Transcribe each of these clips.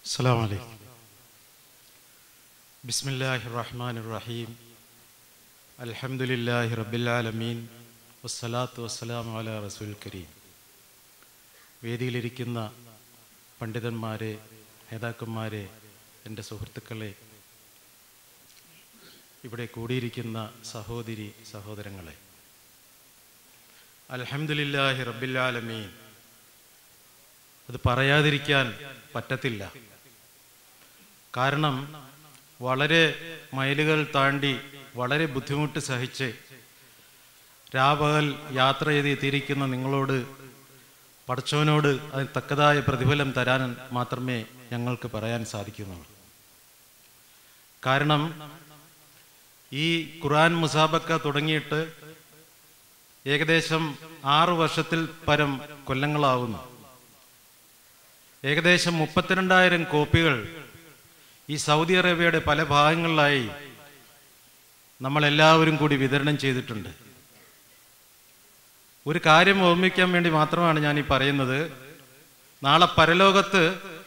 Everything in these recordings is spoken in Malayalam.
അസ്സലാമു അലൈക്കും. ബിസ്മില്ലാഹിർ റഹ്മാനിർ റഹീം. അൽഹംദുലില്ലാഹി റബ്ബിൽ ആലമീൻ. വസ്സലാത്തു വസ്സലാമു അലാ റസൂലിൽ കരീം. വേദിയിലിരിക്കുന്ന പണ്ഡിതന്മാരെ, നേതാക്കന്മാരെ, എൻ്റെ സുഹൃത്തുക്കളെ, ഇവിടെ കൂടിയിരിക്കുന്ന സഹോദരി സഹോദരങ്ങളെ, അൽഹംദുലില്ലാഹി റബ്ബിൽ ആലമീൻ അത് പറയാതിരിക്കാൻ പറ്റത്തില്ല. കാരണം വളരെ മൈലുകൾ താണ്ടി വളരെ ബുദ്ധിമുട്ട് സഹിച്ച് രാപകൽ യാത്ര ചെയ്ത് എത്തിയിരിക്കുന്ന നിങ്ങളോട് പടച്ചവനോട് അതിന് തക്കതായ പ്രതിഫലം തരാൻ മാത്രമേ ഞങ്ങൾക്ക് പറയാൻ സാധിക്കുന്നുള്ളൂ. കാരണം ഈ ഖുർആൻ മുസാബക്ക തുടങ്ങിയിട്ട് ഏകദേശം 6 വർഷത്തിൽ പരം കൊല്ലങ്ങളാവുന്നു. ഏകദേശം 32,000 കോപ്പികൾ ഈ സൗദി അറേബ്യയുടെ പല ഭാഗങ്ങളിലായി നമ്മളെല്ലാവരും കൂടി വിതരണം ചെയ്തിട്ടുണ്ട്. ഒരു കാര്യം ഓർമ്മിക്കാൻ വേണ്ടി മാത്രമാണ് ഞാൻ ഈ പറയുന്നത്. നാളെ പരലോകത്ത്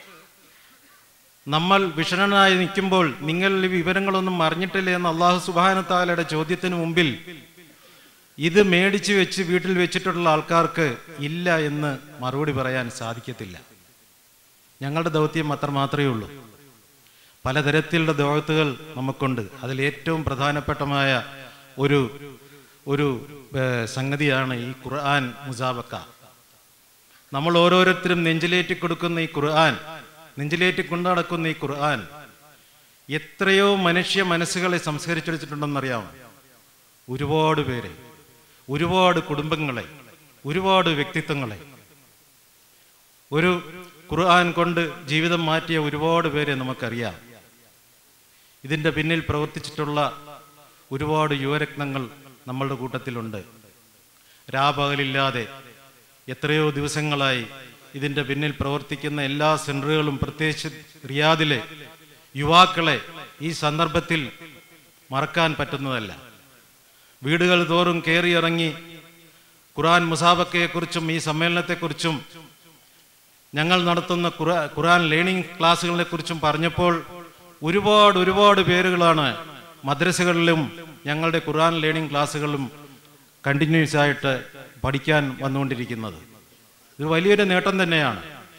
നമ്മൾ വിഷണനായി നിൽക്കുമ്പോൾ നിങ്ങൾ ഈ വിവരങ്ങളൊന്നും അറിഞ്ഞിട്ടില്ലേ എന്ന് അല്ലാഹു സുബ്ഹാനഹു തആലയുടെ ചോദ്യത്തിന് മുമ്പിൽ ഇത് മേടിച്ച് വെച്ച് വീട്ടിൽ വെച്ചിട്ടുള്ള ആൾക്കാർക്ക് ഇല്ല എന്ന് മറുപടി പറയാൻ സാധിക്കത്തില്ല. ഞങ്ങളുടെ ദൗത്യം അത്ര മാത്രമേ ഉള്ളൂ. പലതരത്തിലുള്ള ദൗത്യങ്ങൾ നമുക്കുണ്ട്. അതിൽ ഏറ്റവും പ്രധാനപ്പെട്ടമായ ഒരു സംഗതിയാണ് ഈ ഖുർആൻ മുസാബക്ക. നമ്മൾ ഓരോരുത്തരും നെഞ്ചിലേറ്റി കൊടുക്കുന്ന ഈ ഖുർആൻ, നെഞ്ചിലേറ്റി കൊണ്ടു നടക്കുന്ന ഈ ഖുർആൻ എത്രയോ മനുഷ്യ മനസ്സുകളെ സംസ്കരിച്ചെടുത്തിട്ടുണ്ടെന്നറിയാമോ? ഒരുപാട് പേരെ, ഒരുപാട് കുടുംബങ്ങളെ, ഒരുപാട് വ്യക്തിത്വങ്ങളെ, ഒരു ഖുർആൻ കൊണ്ട് ജീവിതം മാറ്റിയ ഒരുപാട് പേരെ നമുക്കറിയാം. ഇതിൻ്റെ പിന്നിൽ പ്രവർത്തിച്ചിട്ടുള്ള ഒരുപാട് യുവരത്നങ്ങൾ നമ്മളുടെ കൂട്ടത്തിലുണ്ട്. രാപകലില്ലാതെ എത്രയോ ദിവസങ്ങളായി ഇതിൻ്റെ പിന്നിൽ പ്രവർത്തിക്കുന്ന എല്ലാ സെൻറ്ററുകളും, പ്രത്യേകിച്ച് റിയാദിലെ യുവാക്കളെ ഈ സന്ദർഭത്തിൽ മറക്കാൻ പറ്റുന്നതല്ല. വീടുകൾ തോറും കയറിയിറങ്ങി ഖുർആൻ മുസാബക്കയെക്കുറിച്ചും ഈ സമ്മേളനത്തെക്കുറിച്ചും ഞങ്ങൾ നടത്തുന്ന ഖുർആൻ ലേണിംഗ് ക്ലാസ്സുകളെ കുറിച്ചും പറഞ്ഞപ്പോൾ ഒരുപാട് പേരുകളാണ് മദ്രസകളിലും ഞങ്ങളുടെ ഖുർആൻ ലേണിംഗ് ക്ലാസ്സുകളിലും കണ്ടിന്യൂസ് ആയിട്ട് പഠിക്കാൻ വന്നുകൊണ്ടിരിക്കുന്നത്. ഇത് വലിയൊരു നേട്ടം തന്നെയാണ്.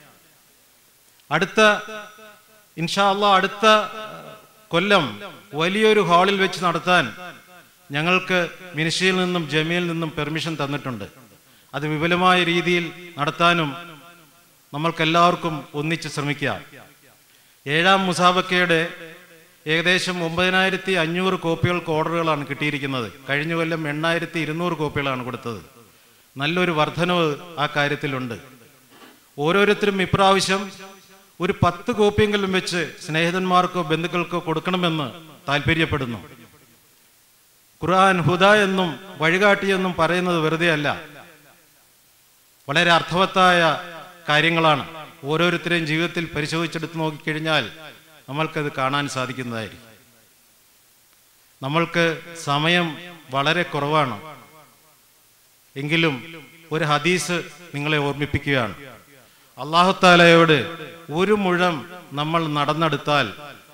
ഇൻഷാ അല്ലാഹ് അടുത്ത കൊല്ലം വലിയൊരു ഹാളിൽ വെച്ച് നടത്താൻ ഞങ്ങൾക്ക് മിനിസ്ട്രിയിൽ നിന്നും ജമിയിൽ നിന്നും പെർമിഷൻ തന്നിട്ടുണ്ട്. അത് വിപുലമായ രീതിയിൽ നടത്താനും നമ്മൾക്കെല്ലാവർക്കും ഒന്നിച്ച് ശ്രമിക്കാം. 7ാം മുസാബക്കയുടെ ഏകദേശം 9,500 കോപ്പികൾക്ക് ഓർഡറുകളാണ് കിട്ടിയിരിക്കുന്നത്. കഴിഞ്ഞ കൊല്ലം 8,200 കോപ്പികളാണ് കൊടുത്തത്. നല്ലൊരു വർധനവ് ആ കാര്യത്തിലുണ്ട്. ഓരോരുത്തരും ഇപ്രാവശ്യം ഒരു 10 കോപ്പിയെങ്കിലും വെച്ച് സ്നേഹിതന്മാർക്കോ ബന്ധുക്കൾക്കോ കൊടുക്കണമെന്ന് താല്പര്യപ്പെടുന്നു. ഖുർആൻ ഹുദ എന്നും വഴികാട്ടിയെന്നും പറയുന്നത് വെറുതെ അല്ല, വളരെ അർത്ഥവത്തായ കാര്യങ്ങളാണ്. ഓരോരുത്തരെയും ജീവിതത്തിൽ പരിശോധിച്ചെടുത്ത് നോക്കിക്കഴിഞ്ഞാൽ നമ്മൾക്കത് കാണാൻ സാധിക്കുന്നതായിരിക്കും. നമ്മൾക്ക് സമയം വളരെ കുറവാണ്. എങ്കിലും ഒരു ഹദീസ് നിങ്ങളെ ഓർമ്മിപ്പിക്കുകയാണ്. അല്ലാഹു തആലയോട് 1 മുഴം നമ്മൾ നടന്നെടുത്താൽ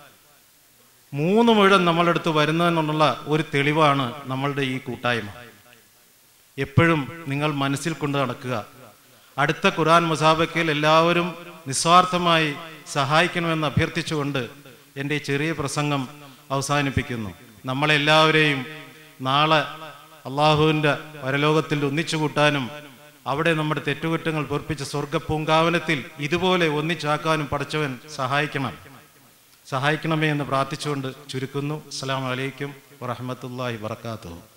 3 മുഴം നമ്മളെടുത്ത് വരുന്നതെന്നുള്ള ഒരു തെളിവാണ് നമ്മളുടെ ഈ കൂട്ടായ്മ. എപ്പോഴും നിങ്ങൾ മനസ്സിൽ കൊണ്ട് നടക്കുക. അടുത്ത ഖുർആൻ മുസാബക്കയിൽ എല്ലാവരും നിസ്വാർത്ഥമായി സഹായിക്കണമെന്ന് അഭ്യർത്ഥിച്ചുകൊണ്ട് എൻ്റെ ചെറിയ പ്രസംഗം അവസാനിപ്പിക്കുന്നു. നമ്മളെല്ലാവരെയും നാളെ അള്ളാഹുവിൻ്റെ പരലോകത്തിൽ ഒന്നിച്ചു കൂട്ടാനും അവിടെ നമ്മുടെ തെറ്റുകുറ്റങ്ങൾ പൊറുപ്പിച്ച സ്വർഗ പൂങ്കാവനത്തിൽ ഇതുപോലെ ഒന്നിച്ചാക്കാനും പടച്ചവൻ സഹായിക്കണമേ എന്ന് പ്രാർത്ഥിച്ചുകൊണ്ട് ചുരുക്കുന്നു. അസ്സലാമു അലൈക്കും വറഹ്മത്തുള്ളാഹി വബറകാതുഹു.